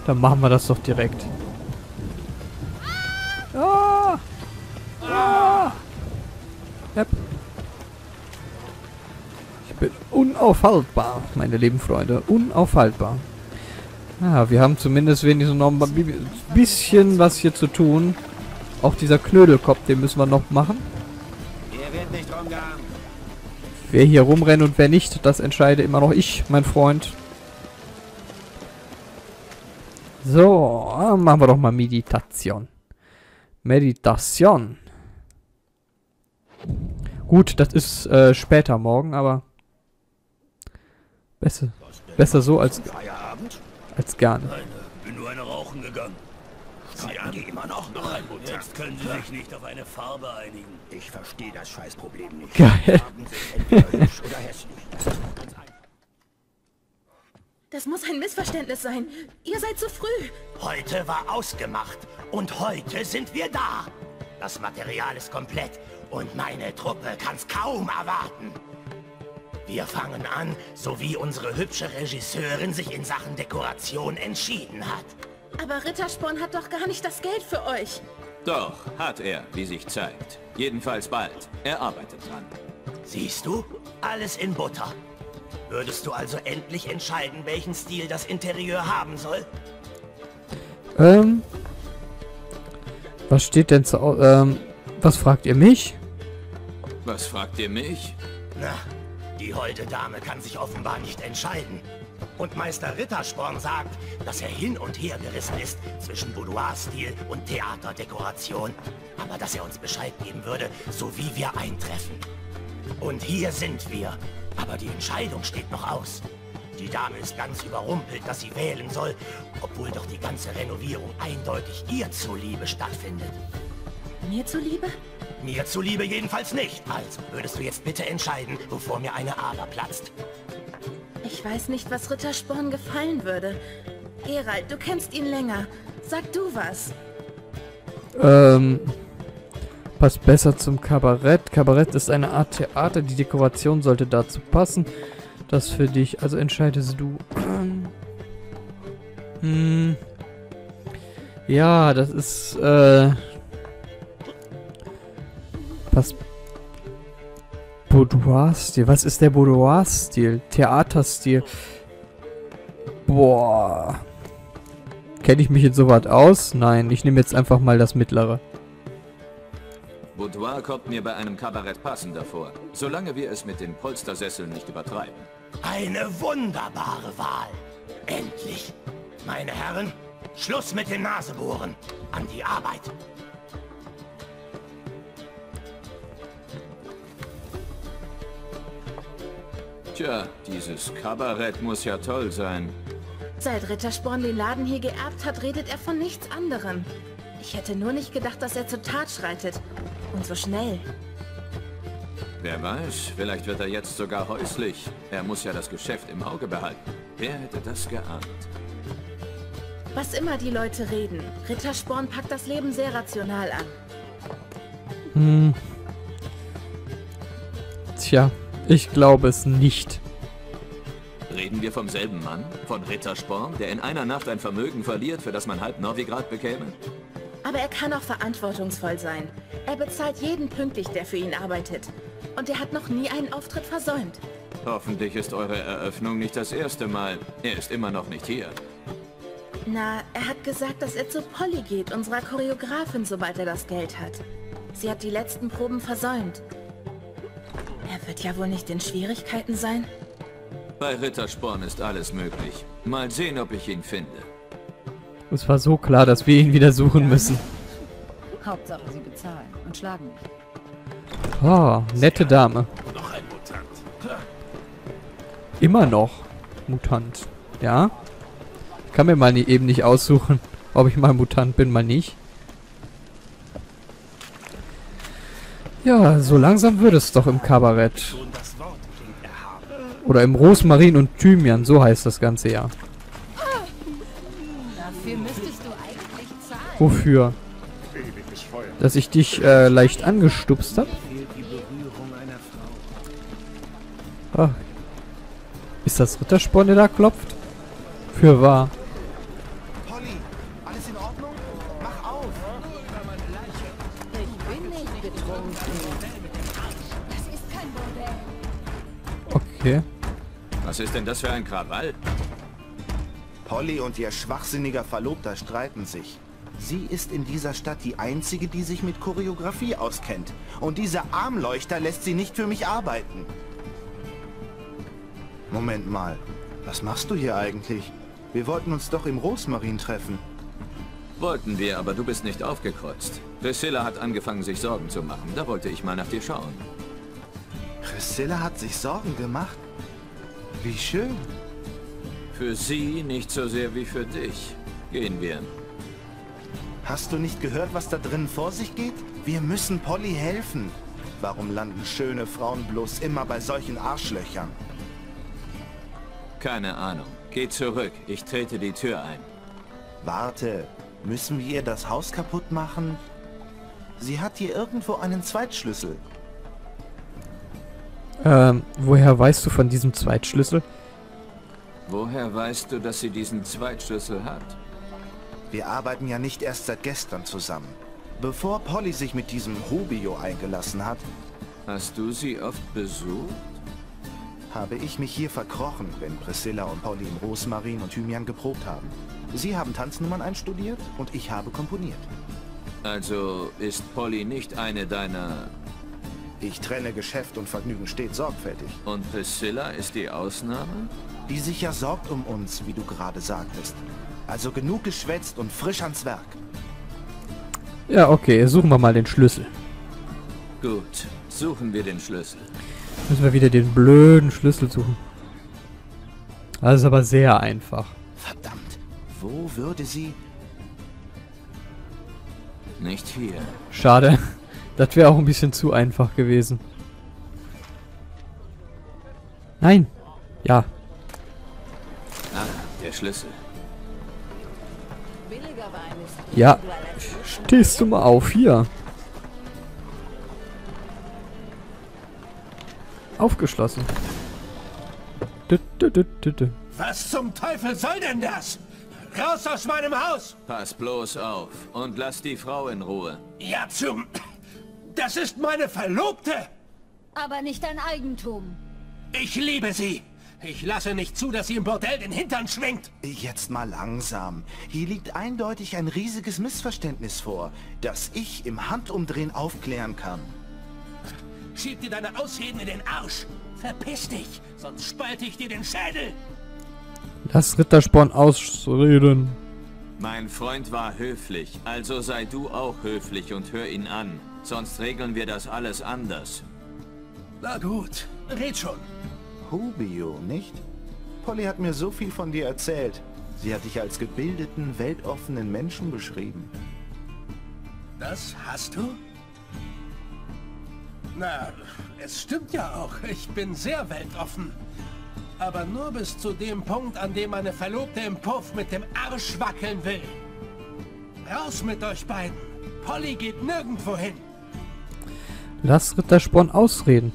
Dann machen wir das doch direkt. Ah! Ah! Yep. Ich bin unaufhaltbar, meine lieben Freunde. Unaufhaltbar. Ja, wir haben zumindest wenigstens noch ein bisschen was hier zu tun. Auch dieser Knödelkopf, den müssen wir noch machen. Wer hier rumrennt und wer nicht, das entscheide immer noch ich, mein Freund. So, machen wir doch mal Meditation. Meditation. Gut, das ist später morgen, aber besser so als gar nicht. Bin nur eine rauchen gegangen. Sie haben immer noch ein Mutant. Jetzt können Sie sich nicht auf eine Farbe einigen. Ich verstehe das Scheißproblem nicht. Geil. Oder hässlich. Das muss ein Missverständnis sein. Ihr seid zu früh. Heute war ausgemacht und heute sind wir da. Das Material ist komplett und meine Truppe kann's kaum erwarten. Wir fangen an, so wie unsere hübsche Regisseurin sich in Sachen Dekoration entschieden hat. Aber Rittersporn hat doch gar nicht das Geld für euch. Doch, hat er, wie sich zeigt. Jedenfalls bald. Er arbeitet dran. Siehst du? Alles in Butter. Würdest du also endlich entscheiden, welchen Stil das Interieur haben soll? Was steht denn zu... was fragt ihr mich? Was fragt ihr mich? Na, die holde Dame kann sich offenbar nicht entscheiden. Und Meister Rittersporn sagt, dass er hin und her gerissen ist zwischen Boudoir-Stil und Theaterdekoration. Aber dass er uns Bescheid geben würde, so wie wir eintreffen. Und hier sind wir. Aber die Entscheidung steht noch aus. Die Dame ist ganz überrumpelt, dass sie wählen soll, obwohl doch die ganze Renovierung eindeutig ihr zuliebe stattfindet. Mir zuliebe? Mir zuliebe jedenfalls nicht. Also würdest du jetzt bitte entscheiden, bevor mir eine Ader platzt. Ich weiß nicht, was Rittersporn gefallen würde. Geralt, du kennst ihn länger. Sag du was. Passt besser zum Kabarett. Kabarett ist eine Art Theater. Die Dekoration sollte dazu passen. Das für dich. Also entscheidest du. Ja, das ist, passt. Boudoir-Stil. Was ist der Boudoir-Stil? Theaterstil. Boah. Kenne ich mich in sowas aus? Nein, ich nehme jetzt einfach mal das mittlere. Boudoir kommt mir bei einem Kabarett passender vor, solange wir es mit den Polstersesseln nicht übertreiben. Eine wunderbare Wahl. Endlich. Meine Herren, Schluss mit dem Nasebohren. An die Arbeit. Tja, dieses Kabarett muss ja toll sein. Seit Rittersporn den Laden hier geerbt hat, redet er von nichts anderem. Ich hätte nur nicht gedacht, dass er zur Tat schreitet. Und so schnell. Wer weiß, vielleicht wird er jetzt sogar häuslich. Er muss ja das Geschäft im Auge behalten. Wer hätte das geahnt? Was immer die Leute reden, Rittersporn packt das Leben sehr rational an. Tja, ich glaube es nicht. Reden wir vom selben Mann? Von Rittersporn, der in einer Nacht ein Vermögen verliert, für das man halb Novigrad bekäme? Aber er kann auch verantwortungsvoll sein. Er bezahlt jeden pünktlich, der für ihn arbeitet. Und er hat noch nie einen Auftritt versäumt. Hoffentlich ist eure Eröffnung nicht das erste Mal. Er ist immer noch nicht hier. Na, er hat gesagt, dass er zu Polly geht, unserer Choreografin, sobald er das Geld hat. Sie hat die letzten Proben versäumt. Er wird ja wohl nicht in Schwierigkeiten sein? Bei Rittersporn ist alles möglich. Mal sehen, ob ich ihn finde. Es war so klar, dass wir ihn wieder suchen müssen. Hauptsache, sie bezahlen und schlagen mich. Oh, nette Dame. Noch ein Mutant. Immer noch Mutant. Ja? Ich kann mir mal eben nicht aussuchen, ob ich mal Mutant bin, mal nicht. Ja, so langsam wird es doch im Kabarett. Oder im Rosmarin und Thymian, so heißt das Ganze ja. Dafür müsstest du eigentlich zahlen. Wofür? Dass ich dich leicht angestupst habe? Ah. Ist das Rittersporn, der da klopft? Für wahr. Polly, alles in Ordnung? Mach auf! Ich bin nicht betrunken. Das ist kein Bordell. Okay. Was ist denn das für ein Krawall? Polly und ihr schwachsinniger Verlobter streiten sich. Sie ist in dieser Stadt die Einzige, die sich mit Choreografie auskennt. Und dieser Armleuchter lässt sie nicht für mich arbeiten. Moment mal, was machst du hier eigentlich? Wir wollten uns doch im Rosmarin treffen. Wollten wir, aber du bist nicht aufgekreuzt. Priscilla hat angefangen, sich Sorgen zu machen. Da wollte ich mal nach dir schauen. Priscilla hat sich Sorgen gemacht? Wie schön. Für sie nicht so sehr wie für dich. Gehen wir. Hast du nicht gehört, was da drinnen vor sich geht? Wir müssen Polly helfen. Warum landen schöne Frauen bloß immer bei solchen Arschlöchern? Keine Ahnung. Geh zurück. Ich trete die Tür ein. Warte, müssen wir ihr das Haus kaputt machen? Sie hat hier irgendwo einen Zweitschlüssel. Woher weißt du von diesem Zweitschlüssel? Woher weißt du, dass sie diesen Zweitschlüssel hat? Wir arbeiten ja nicht erst seit gestern zusammen. Bevor Polly sich mit diesem Rubio eingelassen hat, Hast du sie oft besucht? habe ich mich hier verkrochen, wenn Priscilla und Polly im Rosmarin und Thymian geprobt haben. Sie haben Tanznummern einstudiert und ich habe komponiert. Also ist Polly nicht eine deiner... Ich trenne Geschäft und Vergnügen stets sorgfältig. Und Priscilla ist die Ausnahme? Die sich ja sorgt um uns, wie du gerade sagtest. Also genug geschwätzt und frisch ans Werk. Ja, okay, suchen wir mal den Schlüssel. Gut, suchen wir den Schlüssel. Müssen wir wieder den blöden Schlüssel suchen. Das ist aber sehr einfach. Verdammt, wo würde sie... Nicht hier. Schade. Das wäre auch ein bisschen zu einfach gewesen. Nein. Ja. Ah, der Schlüssel. Billiger Wein ist Ja. Stehst du mal auf hier. Aufgeschlossen. Was zum Teufel soll denn das? Raus aus meinem Haus! Pass bloß auf und lass die Frau in Ruhe. Ja, zum... Das ist meine Verlobte! aber nicht dein Eigentum. Ich liebe sie! Ich lasse nicht zu, dass sie im Bordell den Hintern schwingt! Jetzt mal langsam. Hier liegt eindeutig ein riesiges Missverständnis vor, das ich im Handumdrehen aufklären kann. Schieb dir deine Ausreden in den Arsch! Verpiss dich, sonst spalte ich dir den Schädel! Lass Rittersporn ausreden. Mein Freund war höflich, also sei du auch höflich und hör ihn an. Sonst regeln wir das alles anders. Na gut, red schon. Rubio, nicht? Polly hat mir so viel von dir erzählt. Sie hat dich als gebildeten, weltoffenen Menschen beschrieben. Das hast du? Na, es stimmt ja auch. Ich bin sehr weltoffen. Aber nur bis zu dem Punkt, an dem meine Verlobte im Puff mit dem Arsch wackeln will. Raus mit euch beiden. Polly geht nirgendwo hin. Lass Rittersporn ausreden.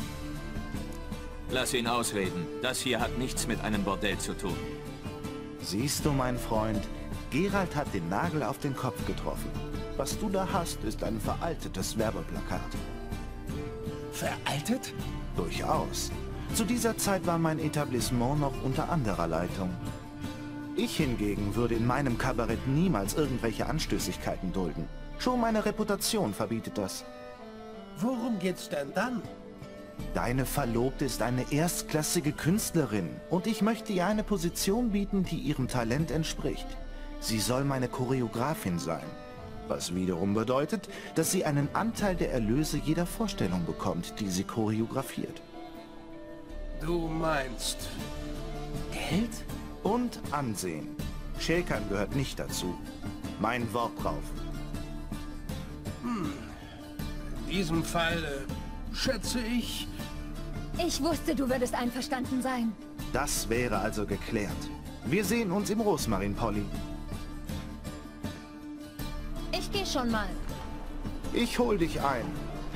Lass ihn ausreden. Das hier hat nichts mit einem Bordell zu tun. Siehst du, mein Freund, Geralt hat den Nagel auf den Kopf getroffen. Was du da hast, ist ein veraltetes Werbeplakat. Veraltet? Durchaus. Zu dieser Zeit war mein Etablissement noch unter anderer Leitung. Ich hingegen würde in meinem Kabarett niemals irgendwelche Anstößigkeiten dulden. Schon meine Reputation verbietet das. Worum geht's denn dann? Deine Verlobte ist eine erstklassige Künstlerin und ich möchte ihr eine Position bieten, die ihrem Talent entspricht. Sie soll meine Choreografin sein. Was wiederum bedeutet, dass sie einen Anteil der Erlöse jeder Vorstellung bekommt, die sie choreografiert. Du meinst... Geld? Und Ansehen. Schäkern gehört nicht dazu. Mein Wort drauf. In diesem Fall, schätze ich... Ich wusste, du würdest einverstanden sein. Das wäre also geklärt. Wir sehen uns im Rosmarin, Polly. Ich gehe schon mal. Ich hol dich ein.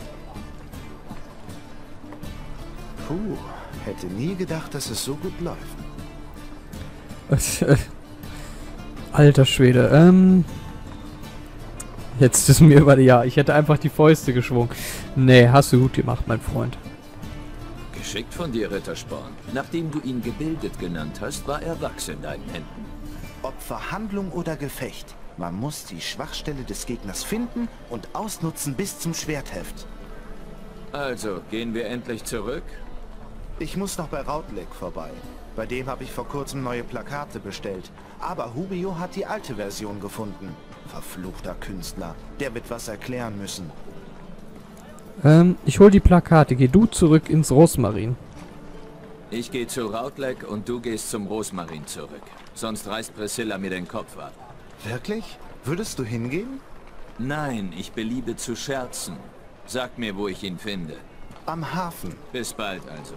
Puh, hätte nie gedacht, dass es so gut läuft. Alter Schwede, jetzt ist mir über... Ja, ich hätte einfach die Fäuste geschwungen. Nee, hast du gut gemacht, mein Freund. Geschickt von dir, Rittersporn. Nachdem du ihn gebildet genannt hast, war er Wachs in deinen Händen. Ob Verhandlung oder Gefecht, man muss die Schwachstelle des Gegners finden und ausnutzen bis zum Schwertheft. Also, gehen wir endlich zurück? Ich muss noch bei Rautleck vorbei. Bei dem habe ich vor kurzem neue Plakate bestellt. Aber Hubio hat die alte Version gefunden. Verfluchter Künstler. Der wird was erklären müssen. Ich hol die Plakate. Geh du zurück ins Rosmarin. Ich gehe zu Rautleck und du gehst zum Rosmarin zurück. Sonst reißt Priscilla mir den Kopf ab. Wirklich? Würdest du hingehen? Nein, ich beliebe zu scherzen. Sag mir, wo ich ihn finde. Am Hafen. Bis bald also.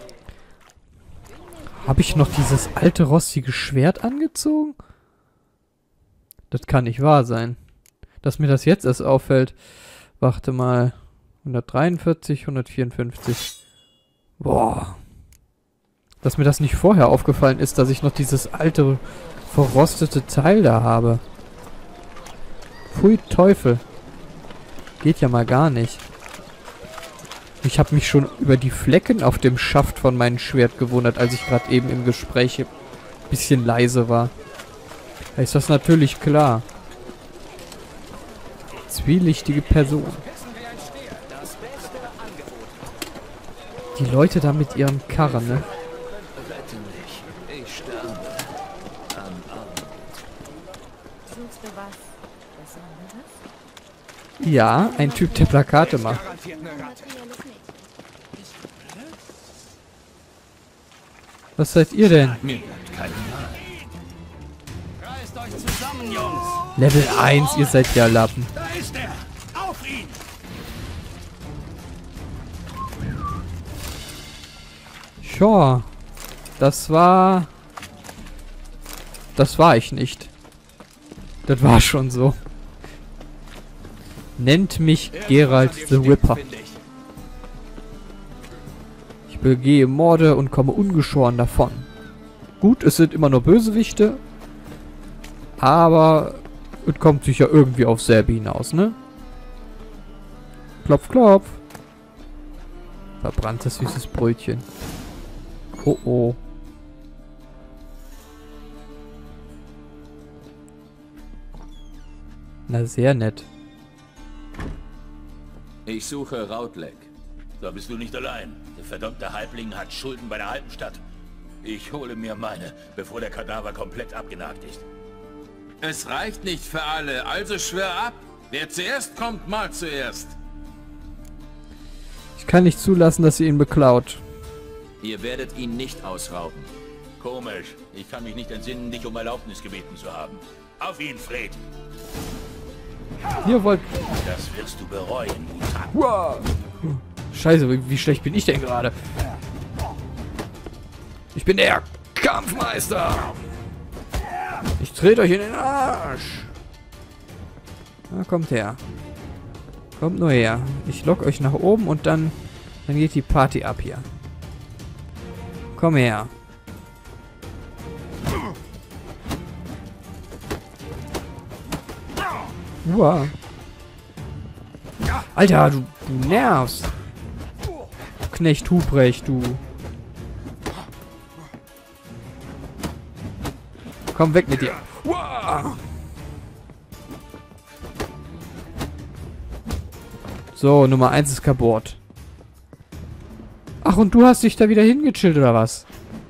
Habe ich noch dieses alte rostige Schwert angezogen? Das kann nicht wahr sein. Dass mir das jetzt erst auffällt. Warte mal. 143, 154. Boah. Dass mir das nicht vorher aufgefallen ist, dass ich noch dieses alte, verrostete Teil da habe. Pfui Teufel. Geht ja mal gar nicht. Ich habe mich schon über die Flecken auf dem Schaft von meinem Schwert gewundert, als ich gerade eben im Gespräch ein bisschen leise war. Da ist das natürlich klar. Zwielichtige Person. Die Leute da mit ihren Karren, ne? Ich sterbe an Armut. Suchst du was Besonderes? Ja, ein Typ, der Plakate macht. Was seid ihr denn? Mir bleibt keine Wahl. Reißt euch zusammen, Jungs! Level 1, ihr seid ja Lappen. Da ist er! Auf ihn! Sure. Das war ich nicht. Das war schon so. Nennt mich Geralt the Ripper. Ich begehe Morde und komme ungeschoren davon. Gut, es sind immer nur Bösewichte. Aber es kommt sicher irgendwie auf selbe hinaus, ne? Klopf, klopf. Verbranntes süßes Brötchen. Oh oh. Na, sehr nett. Ich suche Rautleck. Da bist du nicht allein. Der verdammte Halbling hat Schulden bei der Halbenstadt. Ich hole mir meine, bevor der Kadaver komplett abgenagt ist. Es reicht nicht für alle, also schwör ab. Wer zuerst kommt, mal zuerst. Ich kann nicht zulassen, dass ihr ihn beklaut. Ihr werdet ihn nicht ausrauben. Komisch. Ich kann mich nicht entsinnen, dich um Erlaubnis gebeten zu haben. Auf ihn, Fred. Ihr wollt... Das wirst du bereuen, Mutant. Wow. Scheiße, wie schlecht bin ich denn gerade? Ich bin der Kampfmeister. Ich trete euch in den Arsch. Na, kommt her. Kommt nur her. Ich lock euch nach oben und dann geht die Party ab hier. Komm her. Wow. Alter, du nervst. Knecht Hubrecht, du. Komm weg mit dir. Wow. So, Nummer 1 ist kaputt. Ach, und du hast dich da wieder hingechillt, oder was?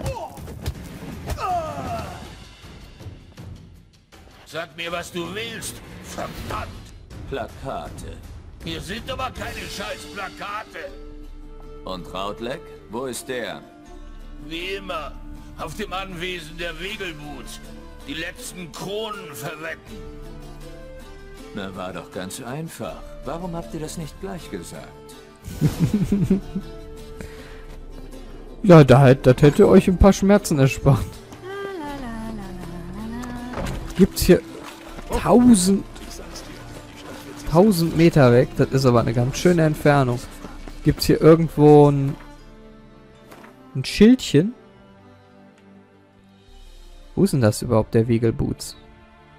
Sag mir, was du willst. Verdammt. Plakate. Hier sind aber keine scheiß Plakate. Und Rautleck? Wo ist der? Wie immer. Auf dem Anwesen der Wegelbut. Die letzten Kronen verwetten. Na, war doch ganz einfach. Warum habt ihr das nicht gleich gesagt? Ja, das hätte euch ein paar Schmerzen erspart. Gibt's hier 1000 Meter weg? Das ist aber eine ganz schöne Entfernung. Gibt's hier irgendwo ein Schildchen? Wo ist denn das überhaupt, der Wegelboots?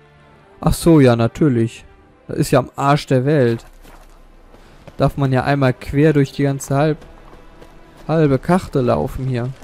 Ach so, ja, natürlich. Das ist ja am Arsch der Welt. Darf man ja einmal quer durch die ganze halbe Karte laufen hier.